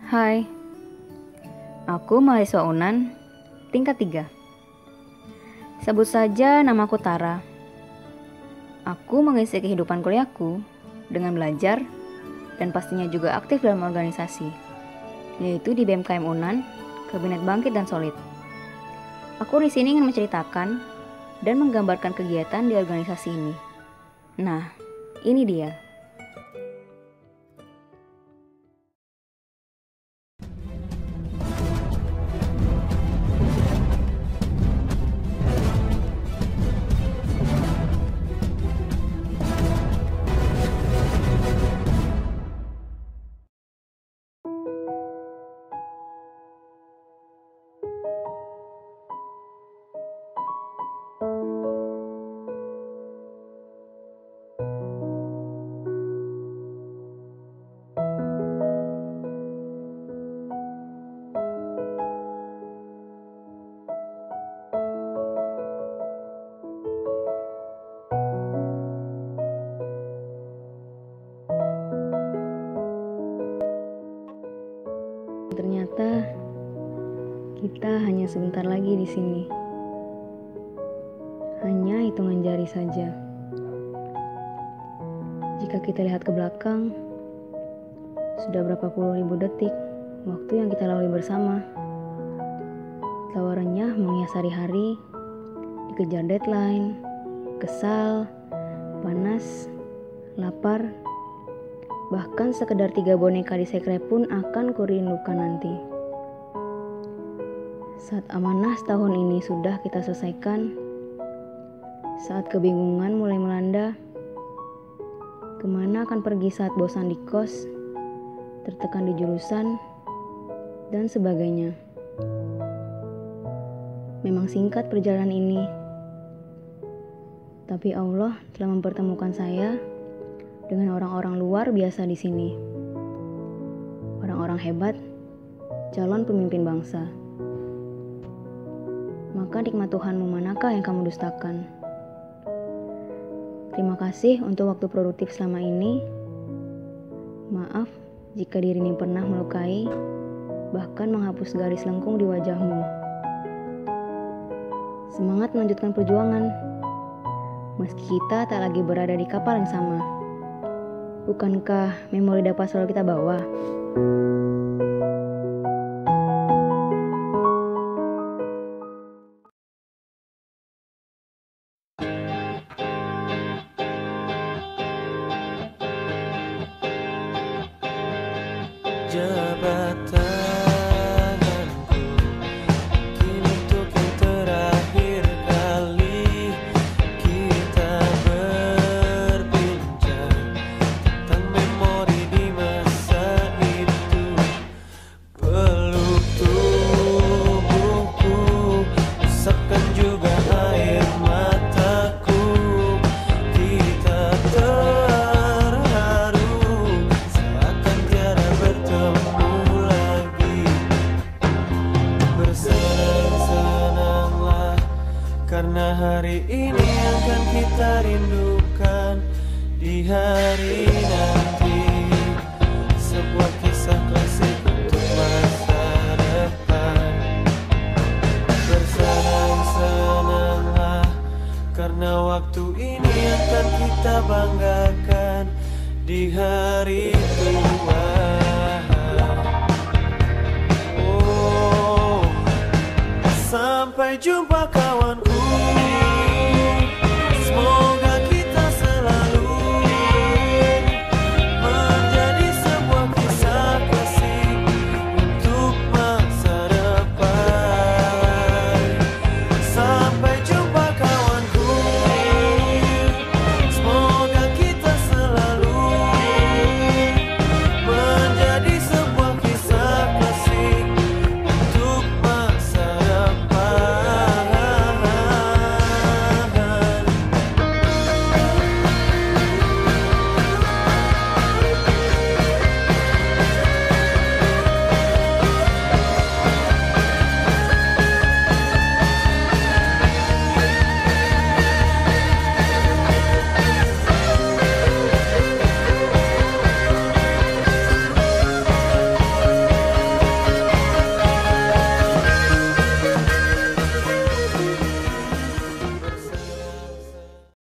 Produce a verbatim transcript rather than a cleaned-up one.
Hai, aku mahasiswa UNAN tingkat tiga. Sebut saja namaku Tara. Aku mengisi kehidupan kuliahku dengan belajar dan pastinya juga aktif dalam organisasi, yaitu di B M K M UNAN, Kabinet Bangkit dan Solid. Aku di sini ingin menceritakan dan menggambarkan kegiatan di organisasi ini. Nah, ini dia. Ternyata kita hanya sebentar lagi di sini. Hanya hitungan jari saja. Jika kita lihat ke belakang, sudah berapa puluh ribu detik waktu yang kita lalui bersama. Tawarannya menghias hari-hari, dikejar deadline, kesal, panas, lapar. Bahkan sekedar tiga boneka di sekre pun akan kurindukan nanti. Saat amanah setahun ini sudah kita selesaikan, saat kebingungan mulai melanda, kemana akan pergi saat bosan di kos, tertekan di jurusan, dan sebagainya. Memang singkat perjalanan ini, tapi Allah telah mempertemukan saya dengan orang-orang luar biasa di sini. Orang-orang hebat, calon pemimpin bangsa. Maka nikmat Tuhanmu manakah yang kamu dustakan? Terima kasih untuk waktu produktif selama ini. Maaf jika diri ini pernah melukai, bahkan menghapus garis lengkung di wajahmu. Semangat melanjutkan perjuangan, meski kita tak lagi berada di kapal yang sama. Bukankah memori dapat selalu kita bawa? Jabatanku kini untuk yang terakhir kali kita berbincang tentang memori di masa itu. Peluk tubuhku, usapkan juga air mataku. Kita terharu seakan tiada bertemu lagi. Bersenang-senanglah karena hari ini akan kita rindukan di hari nanti. Sebuah kisah klasik untuk masa depan. Bersenang-senanglah karena waktu ini akan kita banggakan di hari tua. Oh, sampai jumpa kawan.